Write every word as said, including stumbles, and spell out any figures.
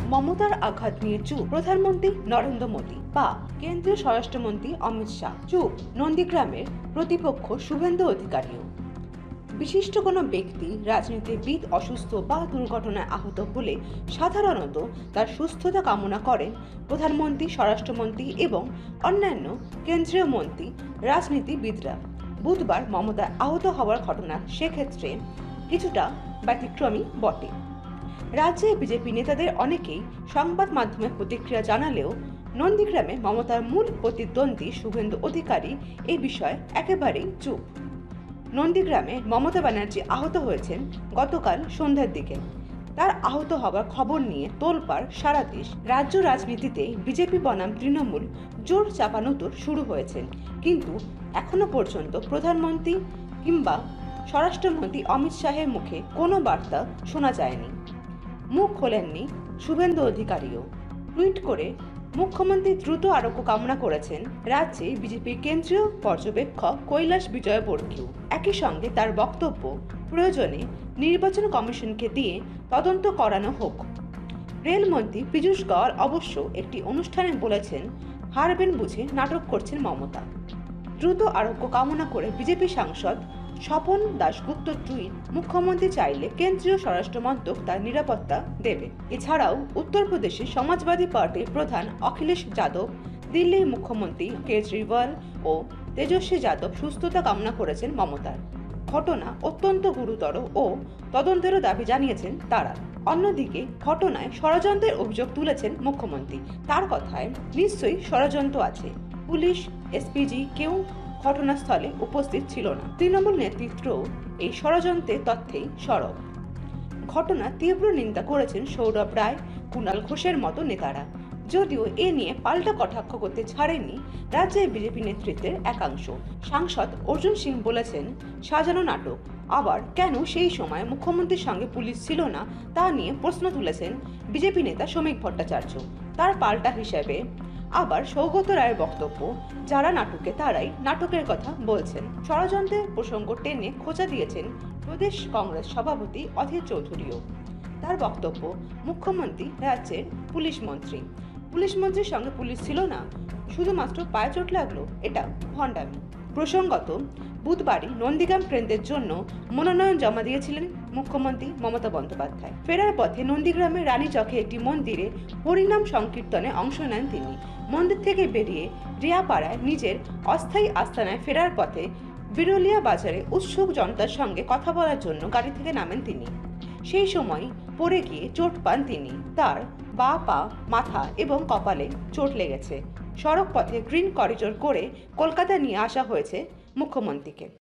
মমতার আঘাত নিয়ে চুপ প্রধানমন্ত্রী নরেন্দ্র মোদী বা কেন্দ্রীয় স্বরাষ্ট্রমন্ত্রী অমিত শাহ। চুপ নন্দীগ্রামের প্রতিপক্ষ শুভেন্দু অধিকারীও। বিশিষ্ট কোনো ব্যক্তি রাজনীতিবিদ অসুস্থ বা দুর্ঘটনায় আহত হলে সাধারণত তার সুস্থতা কামনা করেন প্রধানমন্ত্রী, স্বরাষ্ট্রমন্ত্রী এবং অন্যান্য কেন্দ্রীয় মন্ত্রী, রাজনীতিবিদরা। বুধবার মমতা আহত হওয়ার ঘটনা সেক্ষেত্রে কিছুটা ব্যতিক্রমী বটে। রাজ্যে বিজেপি নেতাদের অনেকেই সংবাদ মাধ্যমে প্রতিক্রিয়া জানালেও নন্দীগ্রামে মমতার মূল প্রতিদ্বন্দ্বী শুভেন্দু অধিকারী এই বিষয়ে একেবারেই চুপ। নন্দীগ্রামে মমতা ব্যানার্জি আহত হয়েছেন গতকাল সন্ধ্যার দিকে। তার আহত হওয়ার খবর নিয়ে তোলপাড় সারা দেশ। রাজ্য রাজনীতিতে বিজেপি বনাম তৃণমূল জোর চাপানোতর শুরু হয়েছে, কিন্তু এখনো পর্যন্ত প্রধানমন্ত্রী কিংবা স্বরাষ্ট্রমন্ত্রী অমিত শাহের মুখে কোনো বার্তা শোনা যায়নি। মুখ খোলেননি শুভেন্দু অধিকারীও। টুইট করে মুখ্যমন্ত্রী দ্রুত আরোগ্য কামনা করেছেন রাজ্যে বিজেপির কেন্দ্রীয় পর্যবেক্ষক কৈলাস বিজয়বর্গীয়। একই সঙ্গে তার বক্তব্য, প্রয়োজনে নির্বাচন কমিশনকে দিয়ে তদন্ত করানো হোক। রেলমন্ত্রী পীযূষ গোয়াল অবশ্য একটি অনুষ্ঠানে বলেছেন, হারবেন বুঝে নাটক করছেন মমতা। দ্রুত আরোগ্য কামনা করে বিজেপি সাংসদ স্বপন দাশগুপ্ত টুইট, মুখ্যমন্ত্রী চাইলে কেন্দ্রীয় স্বরাষ্ট্র মন্ত্রক তার নিরাপত্তা দেবে। এছাড়াও উত্তরপ্রদেশে সমাজবাদী পার্টির প্রধান অখিলেশ যাদব, দিল্লির মুখ্যমন্ত্রী কেজরিওয়াল ও তেজস্বী যাদব সুস্থতা কামনা করেছেন মমতার। ঘটনা অত্যন্ত গুরুতর ও তদন্তেরও দাবি জানিয়েছেন তারা। অন্যদিকে ঘটনায় ষড়যন্ত্রের অভিযোগ তুলেছেন মুখ্যমন্ত্রী। তার কথায়, নিশ্চয়ই ষড়যন্ত্র আছে। পুলিশ, এসপিজি কেউ ঘটনাস্থলে উপস্থিত ছিল না। তৃণমূল নেতৃত্ব এই ষড়যন্ত্রের তথ্যেই সরব। ঘটনা তীব্র নিন্দা করেছেন সৌরভ রায়, কুণাল ঘোষের মতো নেতারা। যদিও এ নিয়ে পাল্টা কটাক্ষ করতে ছাড়েননি রাজ্যের বিজেপি নেতৃত্বের একাংশ। সাংসদ অর্জুন সিং বলেছেন, সাজানো নাটক। আবার কেন সেই সময় মুখ্যমন্ত্রীর সঙ্গে পুলিশ ছিল না তা নিয়ে প্রশ্ন তুলেছেন বিজেপি নেতা শ্রমিক ভট্টাচার্য। তার পাল্টা হিসেবে আবার সৌগত রায়ের বক্তব্য, যারা নাটকে তারাই নাটকের কথা বলছেন। ষড়যন্ত্রের প্রসঙ্গ টেনে খোঁচা দিয়েছেন প্রদেশ কংগ্রেস সভাপতি অধীর চৌধুরীও। তার বক্তব্য, মুখ্যমন্ত্রী রাজ্যের পুলিশ মন্ত্রী। পুলিশ মন্ত্রীর সঙ্গে পুলিশ ছিল না, শুধুমাত্র পায়ে চোট লাগলো, এটা ভণ্ডামি। প্রসঙ্গত, বুধবারই নন্দীগ্রাম কেন্দ্রের জন্য মনোনয়ন জমা দিয়েছিলেন মুখ্যমন্ত্রী মমতা বন্দ্যোপাধ্যায়। ফেরার পথে নন্দীগ্রামের রানীচকে একটি মন্দিরে হরিনাম সংকীর্তনে অংশ নেন তিনি। মন্দির থেকে বেরিয়ে রিয়াপাড়ায় নিজের অস্থায়ী আস্তানায় ফেরার পথে বিরলিয়া বাজারে উৎসুক জনতার সঙ্গে কথা বলার জন্য গাড়ি থেকে নামেন তিনি। সেই সময় পড়ে গিয়ে চোট পান তিনি। তার বা পা, মাথা এবং কপালে চোট লেগেছে। সড়ক পথে গ্রিন করিডোর করে কলকাতা নিয়ে আসা হয়েছে মুখ্যমন্ত্রীকে।